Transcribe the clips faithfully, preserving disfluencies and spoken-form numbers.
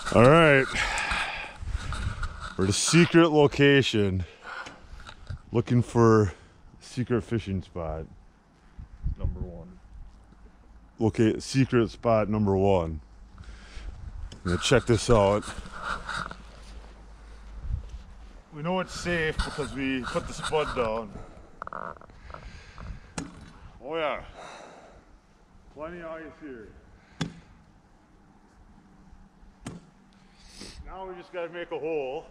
All right, we're at a secret location, looking for secret fishing spot number one. Locate secret spot number one. I'm gonna check this out. We know it's safe because we put the spud down. Oh yeah, plenty of ice here. Now we just gotta make a hole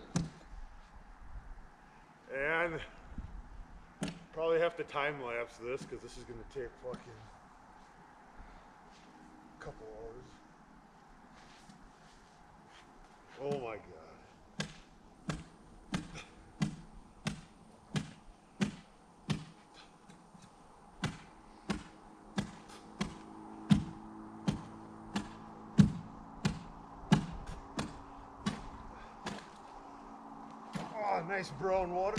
and probably have to time lapse this because this is gonna take fucking a couple hours. Oh my god. Oh, nice brown water.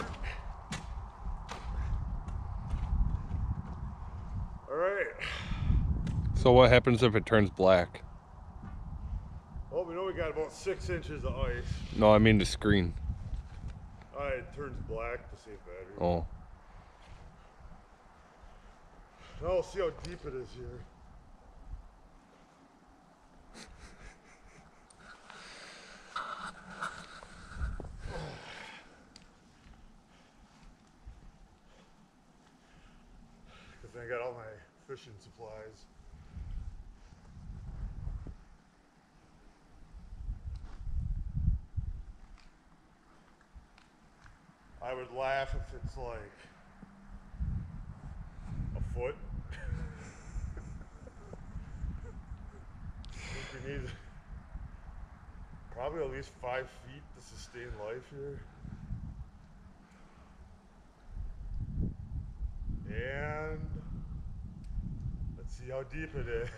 All right. So what happens if it turns black? Well, we know we got about six inches of ice. No, I mean the screen. All right, it turns black to save battery. Oh. Now we'll see how deep it is here. Because I got all my fishing supplies. I would laugh if it's like a foot. I think we need probably at least five feet to sustain life here. And let's see how deep it is.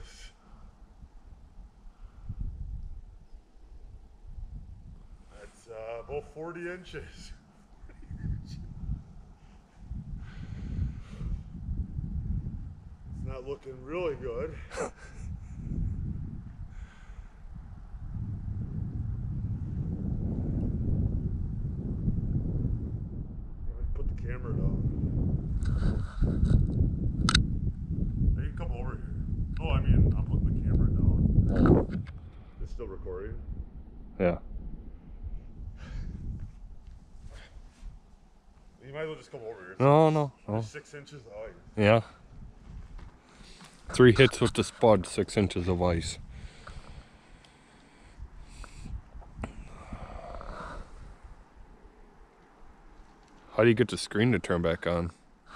That's uh, about forty inches. It's not looking really good. Put the camera down. Hey, you come over here. Oh, I mean, I'm putting the camera down. It's still recording. Yeah. You might as well just come over here. No, no, no. Six inches of ice. Yeah. Three hits with the spud, six inches of ice. How do you get the screen to turn back on?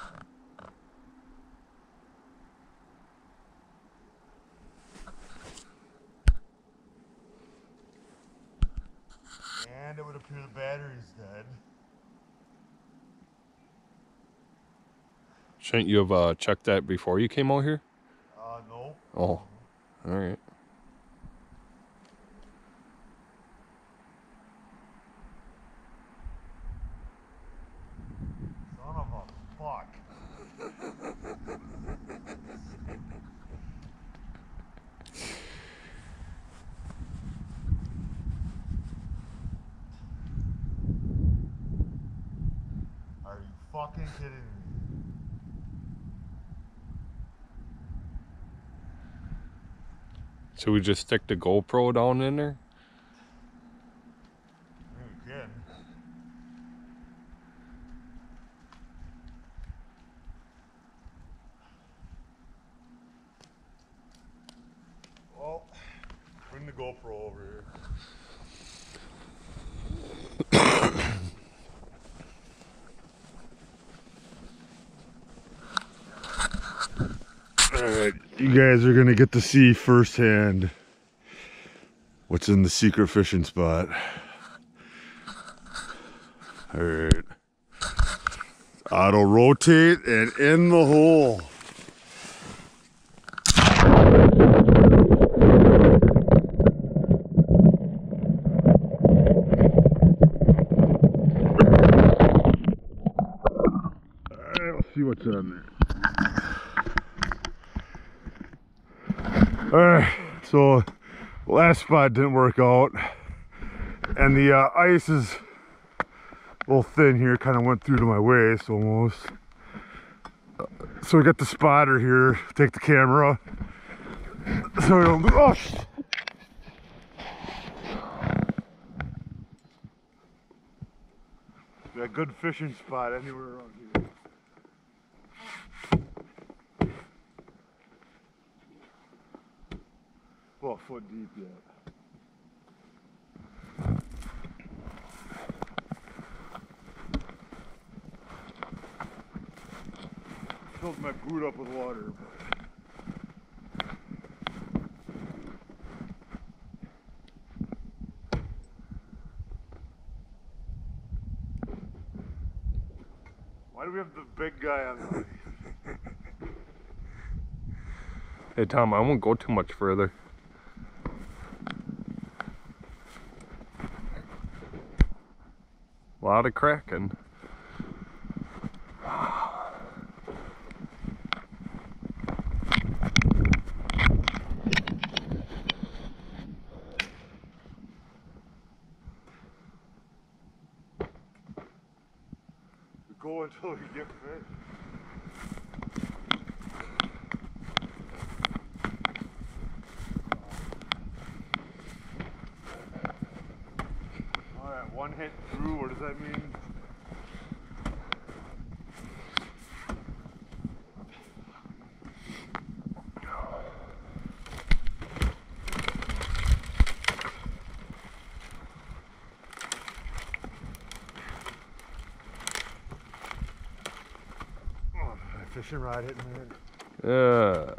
And it would appear the battery's dead. Shouldn't you have uh, checked that before you came out here? Uh, no. Oh, alright. Son of a fuck. Are you fucking kidding me? Should we just stick the GoPro down in there? I mean, we can. Well, bring the GoPro over here. Alright, you guys are gonna get to see firsthand what's in the secret fishing spot. Alright. Auto rotate and in the hole. Alright, let's see what's on there. Alright, so last spot didn't work out. And the uh, ice is a little thin here, kind of went through to my waist almost. So we got the spotter here, take the camera. So we don't, oh, shit. Got a good fishing spot anywhere around here. Well, a foot deep yet. Filled my boot up with water. But why do we have the big guy on the Hey Tom, I won't go too much further. A lot of cracking. We go until we get fish. Alright, one hit through, what does that mean? Fishing rod hitting there. Yeah.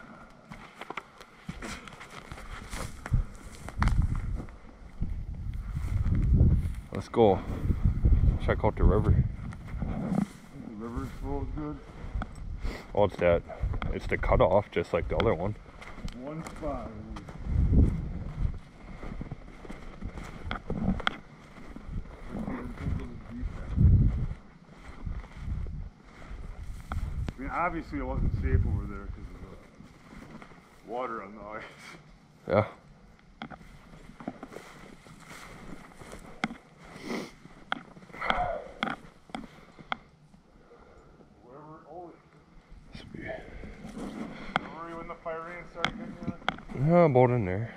Let's go. Check out the river. The river's full is good. Oh, it's that. It's the cutoff, just like the other one. One spot. I mean, obviously it wasn't safe over there because of the water on the ice. Yeah. Wherever, oh, where were you when the fire rain started getting you? Yeah, about in there.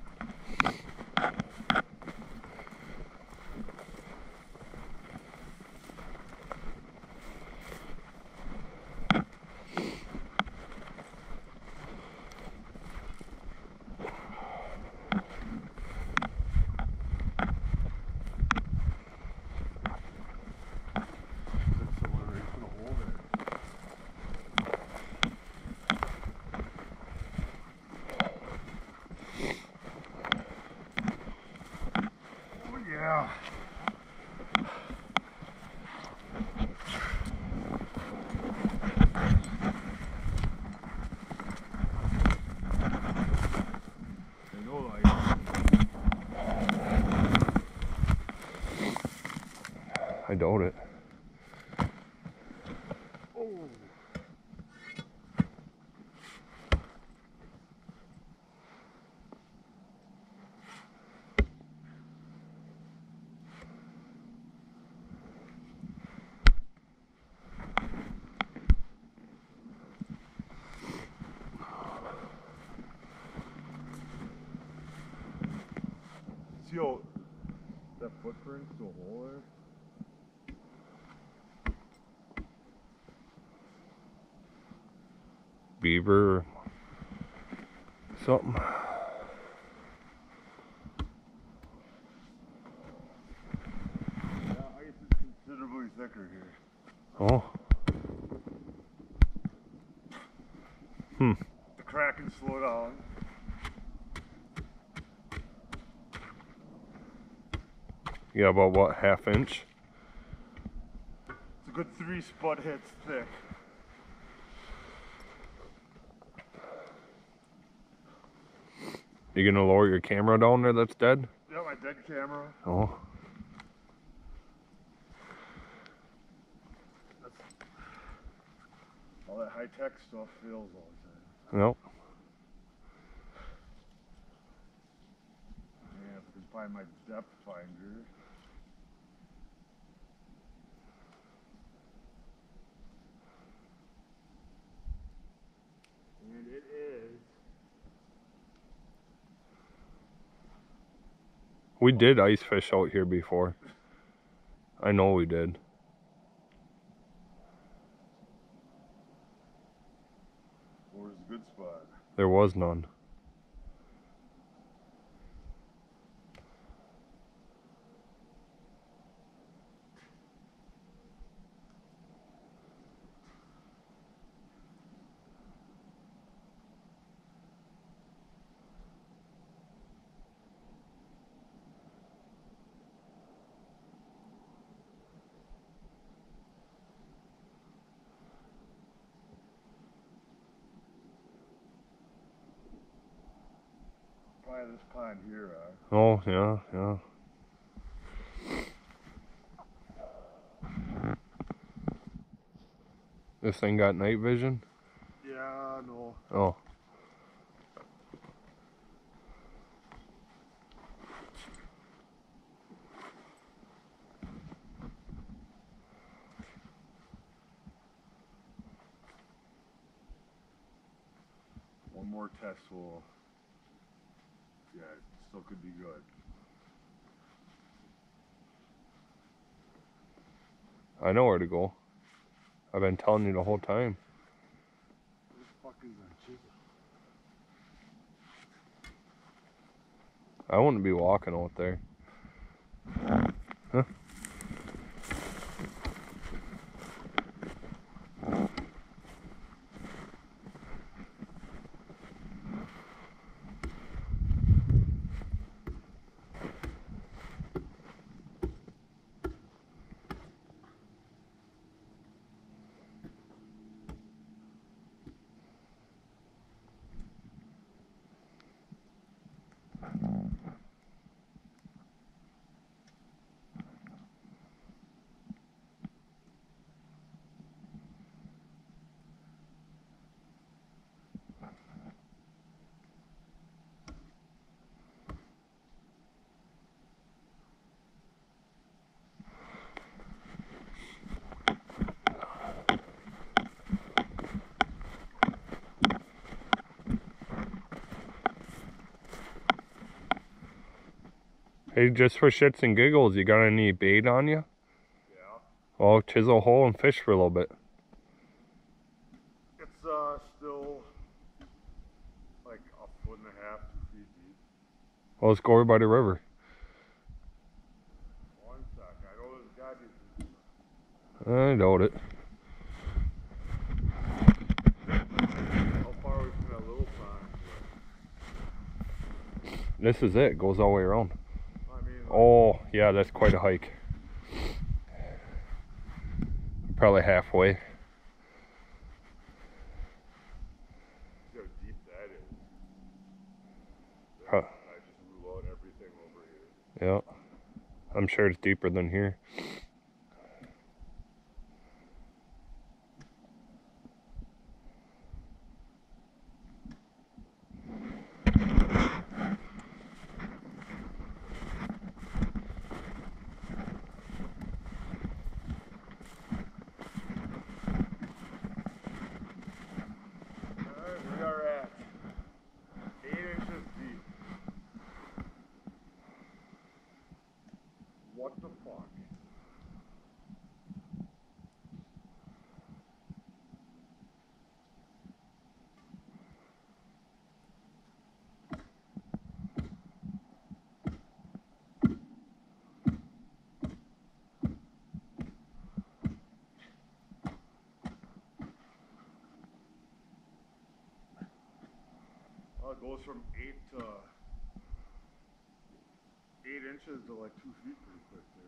Yeah. I know, like. I doubt it. Oh. See how that footprint's still hole there? Beaver or something. Yeah, ice is considerably thicker here. Oh. Hmm. The Kraken slow down. Yeah, about what, half inch? It's a good three spud hits thick. You gonna lower your camera down there that's dead? Yeah, my dead camera. Oh. That's, all that high tech stuff fails all the time. Nope. Yeah, if we can find find my depth finder. And it is. We did ice fish out here before. I know we did. Where's the good spot? There was none. Probably this pond here, huh? Oh, yeah, yeah. This thing got night vision? Yeah, no. Oh. One more test will, yeah, it still could be good. I know where to go. I've been telling you the whole time. Where the fuck is that chisel? I wouldn't be walking out there. Huh? Hey, just for shits and giggles, you got any bait on you? Yeah. Well, chisel a hole and fish for a little bit. It's uh still like a foot and a half, two feet deep. Well, let's go over by the river. One sec, I know there's gotta be. I doubt it. How far are we from that little pond? This is it. Goes all the way around. I mean, like, Oh, yeah, that's quite a hike. Probably halfway. see how deep that is. Huh. I just rule out everything over here. Yeah. I'm sure it's deeper than here. Alright, we are at eight inches deep. What the fuck? Well, it goes from eight to eight inches to like two feet pretty quick there.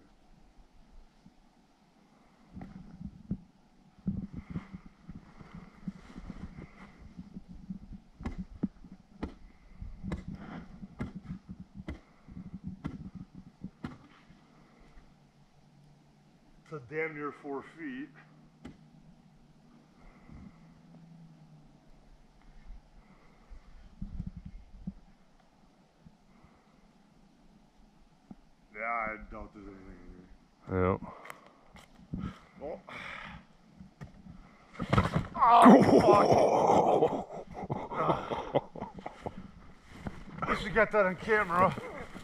To damn near four feet. doubt there's anything in here. Yeah. Oh. Oh, fuck. Wish you got that on camera.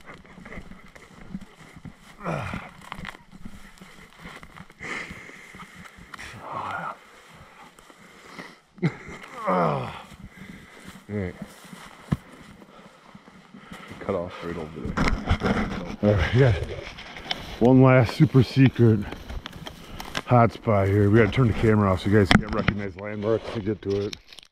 Alright. Cut off right over there. Alright, yeah. One last super secret hot spot here. We gotta turn the camera off so you guys can't recognize landmarks to get to it.